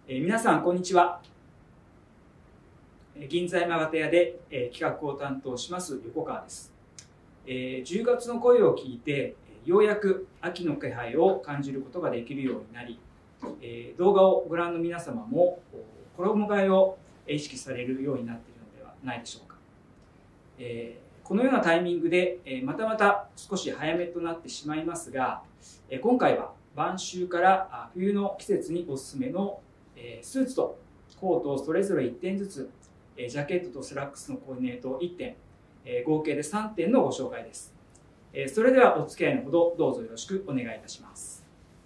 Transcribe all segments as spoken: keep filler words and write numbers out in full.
えー、皆さんこんにちは。銀座山形屋で、えー、企画を担当します横川です。えー、じゅうがつの声を聞いてようやく秋の気配を感じることができるようになり、えー、動画をご覧の皆様も衣替えを意識されるようになっているのではないでしょうか。えー、このようなタイミングで、えー、またまた少し早めとなってしまいますが、えー、今回は晩秋から冬の季節におすすめのスーツとコートをそれぞれいってんずつ、ジャケットとスラックスのコーディネートをいってん、合計でさんてんのご紹介です。それではお付き合いのほどどうぞよろしくお願いいたします。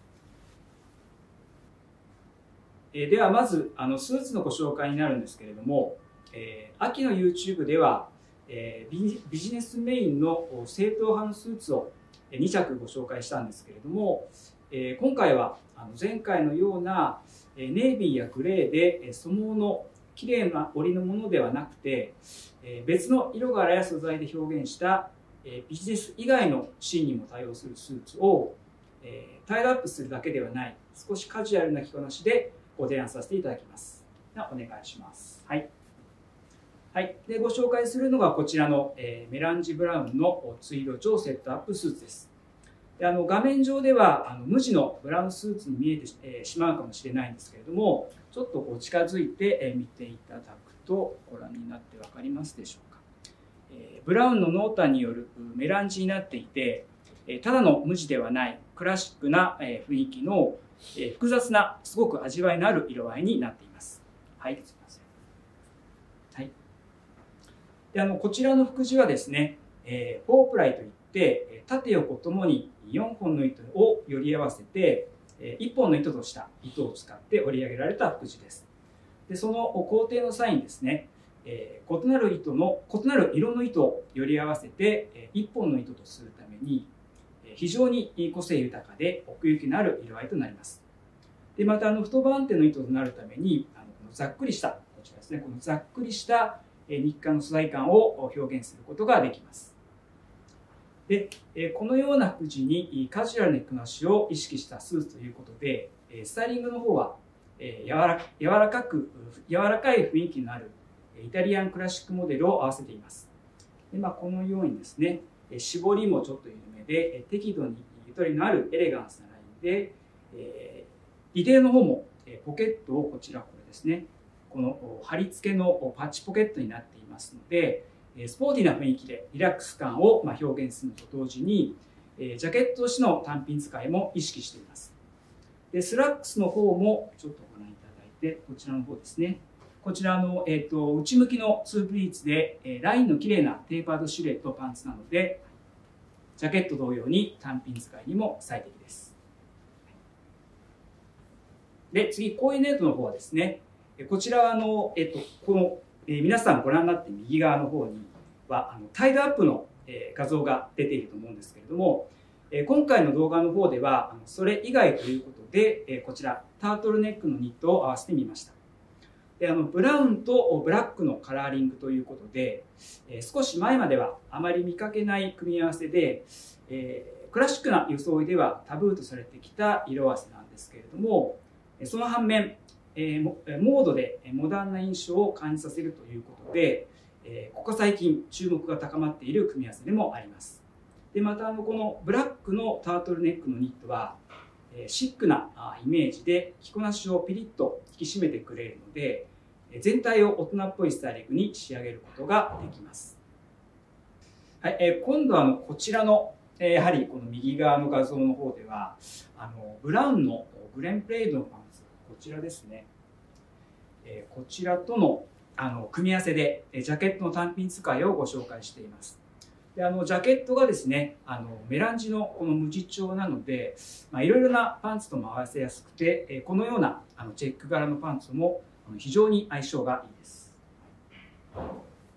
ではまずあのスーツのご紹介になるんですけれども、秋の YouTube ではビジネスメインの正統派のスーツをにちゃくご紹介したんですけれども、今回は前回のようなネイビーやグレーで素毛の綺麗な織りのものではなくて、別の色柄や素材で表現したビジネス以外のシーンにも対応するスーツをタイドアップするだけではない少しカジュアルな着こなしでご提案させていただきます。ではお願いします。はい、はい、でご紹介するのがこちらのメランジブラウンのツイード調セットアップスーツです。であの画面上ではあの無地のブラウンスーツに見えてし,、えー、しまうかもしれないんですけれども、ちょっとこう近づいて、えー、見ていただくとご覧になって分かりますでしょうか。えー、ブラウンの濃淡によるメランジになっていて、えー、ただの無地ではないクラシックな、えー、雰囲気の、えー、複雑なすごく味わいのある色合いになっています。はい、すみません。はい、であのこちらの服地はですね、えー、フォープライといって縦横ともによんほんの糸をより合わせていっぽんの糸とした糸を使って織り上げられた服地です。でその工程の際にですね、えー、異なる糸の異なる色の糸をより合わせていっぽんの糸とするために非常に個性豊かで奥行きのある色合いとなります。でまたあの太版手の糸となるためにあのこのざっくりしたこちらですね、このざっくりした日課の素材感を表現することができます。でこのような服地にカジュアルな着こなしを意識したスーツということで、スタイリングの方は柔ら柔らかく柔らかい雰囲気のあるイタリアンクラシックモデルを合わせています。で、まあ、このようにですね、絞りもちょっと緩めで適度にゆとりのあるエレガンスなラインで、リデーの方もポケットをこちらこれですね、この貼り付けのパッチポケットになっていますので、スポーティーな雰囲気でリラックス感を表現するのと同時に、ジャケットとしての単品使いも意識しています。でスラックスの方もちょっとご覧いただいて、こちらの方ですね、こちらの、えー、と内向きのツープリーツでラインの綺麗なテーパードシルエットパンツなので、ジャケット同様に単品使いにも最適です。で次、コーディネートの方はですね、こちらはあの、えー、とこのえー、皆さんご覧になって右側の方にはあのタイドアップの、えー、画像が出ていると思うんですけれども、えー、今回の動画の方ではあのそれ以外ということで、えー、こちらタートルネックのニットを合わせてみました。であのブラウンとブラックのカラーリングということで、えー、少し前まではあまり見かけない組み合わせで、えー、クラシックな装いではタブーとされてきた色合わせなんですけれども、その反面えー、モードでモダンな印象を感じさせるということで、えー、ここ最近注目が高まっている組み合わせでもあります。でまたあのこのブラックのタートルネックのニットは、えー、シックなイメージで着こなしをピリッと引き締めてくれるので、全体を大人っぽいスタイリングに仕上げることができます。はい、えー、今度はあのこちらの、えー、やはりこの右側の画像の方ではあのブラウンのグレンプレードのパンツ、こちらですね、えー、こちらとのあの組み合わせでジャケットの単品使いをご紹介しています。であのジャケットがですね、あのメランジのこの無地調なので、まあ、いろいろなパンツとも合わせやすくて、えー、このようなあのチェック柄のパンツも非常に相性がいいです。こんな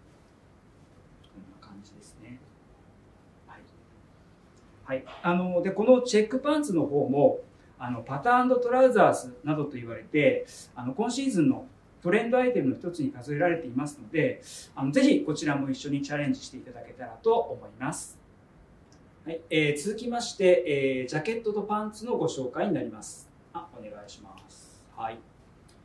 感じですね。はい、はい、あのでこのチェックパンツの方もあのパターントラウザースなどと言われて、あの今シーズンのトレンドアイテムの一つに数えられていますので、あのぜひこちらも一緒にチャレンジしていただけたらと思います。はい、えー、続きまして、えー、ジャケットとパンツのご紹介になります。あ、お願いします。はい。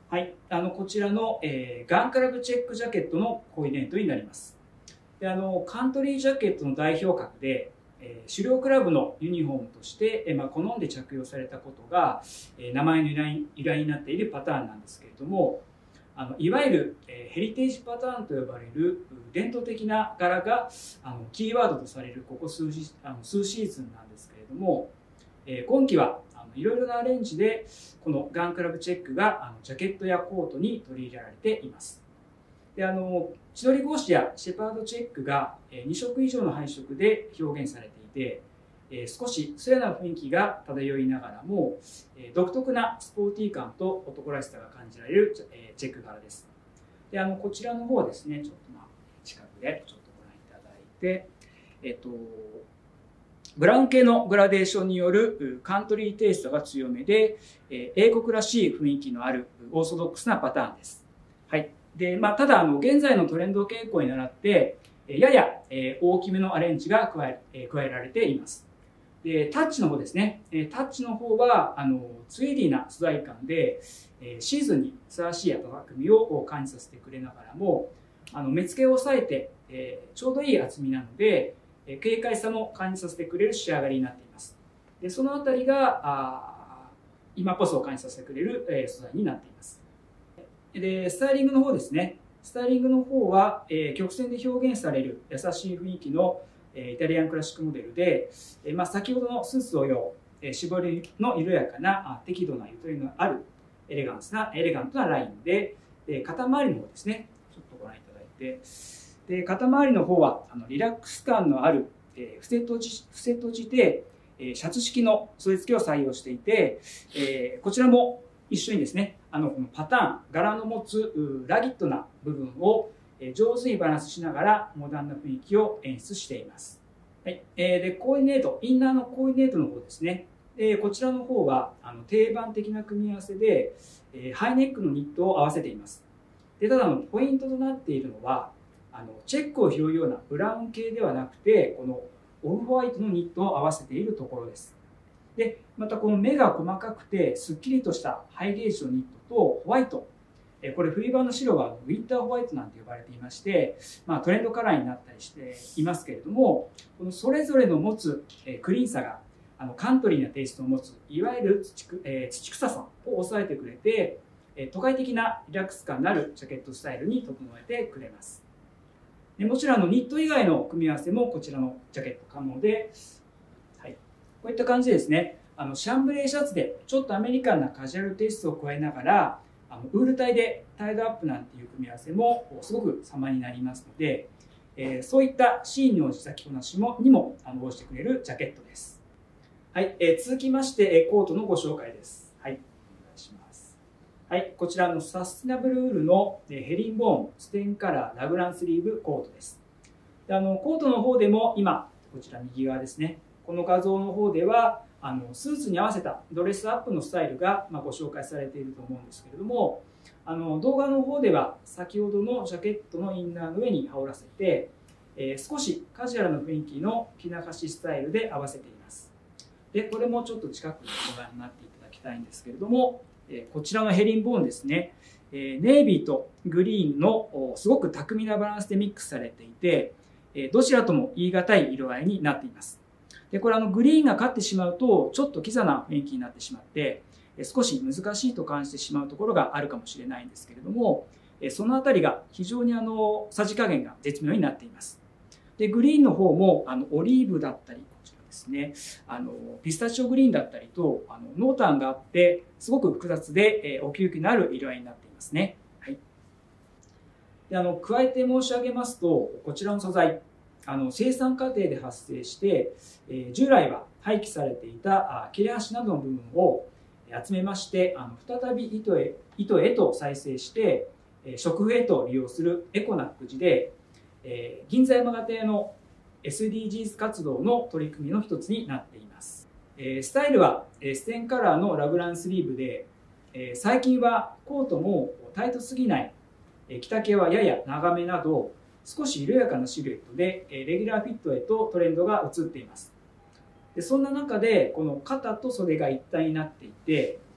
はい、あのこちらの、えー、ガンクラブチェックジャケットのコーディネートになります。であのカントリージャケットの代表格で、えー、狩猟クラブのユニフォームとして、えーまあ、好んで着用されたことが、えー、名前の由来、由来になっているパターンなんですけれども、あのいわゆる、えー、ヘリテージパターンと呼ばれる伝統的な柄があのキーワードとされるここ 数, あの数シーズンなんですけれども、えー、今季はいろいろなアレンジでこのガンクラブチェックがあのジャケットやコートに取り入れられています。であの千鳥格子やシェパードチェックがに色以上の配色で表現されていて、えー、少しスレな雰囲気が漂いながらも、えー、独特なスポーティー感と男らしさが感じられる、えー、チェック柄です。であのこちらの方はですね、ちょっとまあ近くでちょっとご覧いただいて、えっとブラウン系のグラデーションによるカントリーテイストが強めで、えー、英国らしい雰囲気のあるオーソドックスなパターンです。はい。で、まあ、ただあの現在のトレンド傾向に倣ってやや、えー、大きめのアレンジが加え,、えー、加えられています。でタッチの方ですね、タッチの方はあのツイーディーな素材感でシーズンにふさわしい温かみを感じさせてくれながらも、あの目付けを抑えて、えー、ちょうどいい厚みなので軽快さも感じさせてくれる仕上がりになっています。でそのあたりがあ今こそ感じさせてくれる、えー、素材になっています。でスタイリングの方ですね、スタイリングの方は、えー、曲線で表現される優しい雰囲気のイタリアンクラシックモデルで、まあ、先ほどのスーツ同様、絞りの緩やかな適度なゆとりのあるエレガンスなエレガントなラインで、肩周りの方ですね、ちょっとご覧いただいて、で肩周りの方はあのリラックス感のある伏せ閉じ伏せ閉じてシャツ式の袖付けを採用していて、こちらも一緒にですね、あのこのパターン柄の持つラギットな部分を上手にバランスしながらモダンな雰囲気を演出しています。はい、でコーディネート、インナーのコーディネートの方ですね。こちらの方はあの定番的な組み合わせでハイネックのニットを合わせています。でただのポイントとなっているのは、あのチェックを拾うようなブラウン系ではなくて、このオフホワイトのニットを合わせているところです。でまたこの目が細かくてすっきりとしたハイゲージのニットとホワイト、これ冬場の白はウィンターホワイトなんて呼ばれていまして、まあ、トレンドカラーになったりしていますけれども、このそれぞれの持つクリーンさがあのカントリーなテイストを持ついわゆる 土, えー、土臭さを抑えてくれて、都会的なリラックス感のあるジャケットスタイルに整えてくれます。でもちろんのニット以外の組み合わせもこちらのジャケット可能で、はい、こういった感じでですね、あのシャンブレーシャツでちょっとアメリカンなカジュアルテイストを加えながら、あのウールタイでタイドアップなんていう組み合わせもすごく様になりますので、えー、そういったシーンに応じた着こなしもにもあの応じてくれるジャケットです。はい、えー、続きましてコートのご紹介です。はい、お願いします。はい、こちらのサステナブルウールのヘリンボーンステンカラーラグランスリーブコートです。であのコートの方でも今こちら右側ですね、この画像の方ではあのスーツに合わせたドレスアップのスタイルが、まあ、ご紹介されていると思うんですけれども、あの動画の方では先ほどのジャケットのインナーの上に羽織らせて、えー、少しカジュアルな雰囲気の着流しスタイルで合わせています。でこれもちょっと近くでご覧になっていただきたいんですけれども、えー、こちらのヘリンボーンですね、えー、ネイビーとグリーンのすごく巧みなバランスでミックスされていて、えー、どちらとも言い難い色合いになっています。でこれあのグリーンが勝ってしまうとちょっとキザな雰囲気になってしまって少し難しいと感じてしまうところがあるかもしれないんですけれども、そのあたりが非常にあのさじ加減が絶妙になっています。でグリーンの方もあのオリーブだったりこちらですね、あのピスタチオグリーンだったりとあの濃淡があってすごく複雑で奥行きのある色合いになっていますね。はい、であの加えて申し上げますと、こちらの素材あの生産過程で発生して、えー、従来は廃棄されていた切れ端などの部分を集めまして、あの再び糸へ、糸へと再生して、えー、食へと利用するエコな生地で、えー、銀座山形屋の エスディージーズ 活動の取り組みの一つになっています。えー、スタイルはステンカラーのラグランスリーブで、えー、最近はコートもタイトすぎない、えー、着丈はやや長めなど少し緩やかなシルエットでレギュラーフィットへとトレンドが移っています。でそんな中でこの肩と袖が一体になっていて、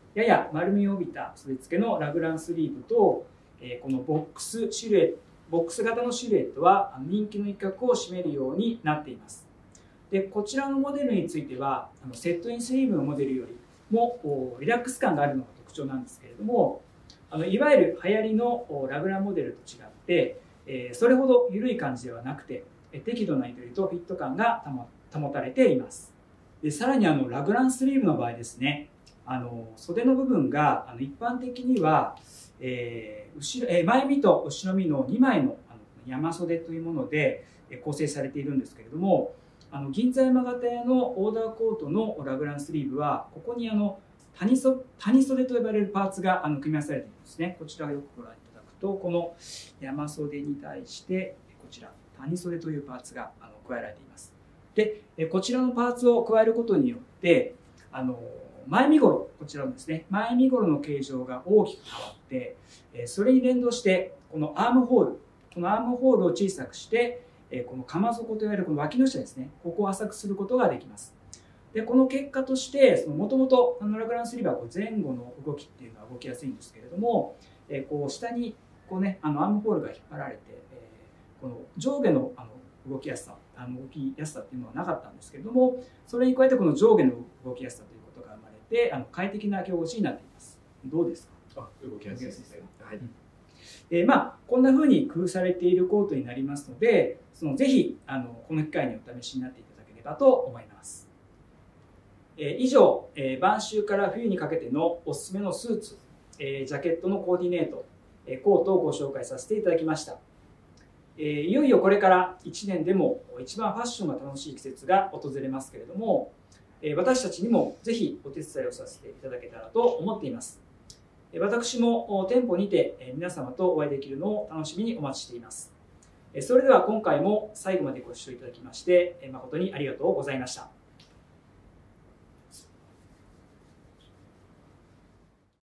やや丸みを帯びた袖付けのラグランスリーブと、このボックスシルエット、ボックス型のシルエットは人気の一角を占めるようになっています。でこちらのモデルについてはセットインスリーブのモデルよりもリラックス感があるのが特徴なんですけれども、あのいわゆる流行りのラグランモデルと違って、えー、それほど緩い感じではなくて適度なゆとりとフィット感が保たれています。でさらにあのラグランスリーブの場合ですね、あの袖の部分があの一般的には、えー後ろえー、前身と後ろ身のにまいのあの山袖というもので構成されているんですけれども、あの銀座山形屋のオーダーコートのラグランスリーブはここにあの谷袖谷袖と呼ばれるパーツがあの組み合わされているんですね。こちらをよくご覧いただくと、この山袖に対してこちら谷袖というパーツがあの加えられています。でこちらのパーツを加えることによってあの前身頃、こちらのですね前身頃の形状が大きく変わって、それに連動してこのアームホールこのアームホールを小さくして、この鎌底といわれるこの脇の下ですね、ここを浅くすることができます。でこの結果としてもともとラグランスリーブはこう前後の動きっていうのは動きやすいんですけれども、えこう下にこう、ね、あのアームホールが引っ張られて、えこの上下のあの動きやすさあの動きやすさっていうのはなかったんですけれども、それに加えてこの上下の動きやすさということが生まれてあの快適な着心地になっています。どうですか？ あ、動きやすいですね。はい。 えー、まあこんな風に工夫されているコートになりますので、そのぜひあのこの機会にお試しになっていただければと思います。えー、以上、えー、晩秋から冬にかけてのおすすめのスーツ、えー、ジャケットのコーディネート、えー、コートをご紹介させていただきました。えー、いよいよこれからいちねんでも一番ファッションが楽しい季節が訪れますけれども、えー、私たちにもぜひお手伝いをさせていただけたらと思っています。私も店舗にて皆様とお会いできるのを楽しみにお待ちしています。それでは今回も最後までご視聴いただきまして誠にありがとうございました。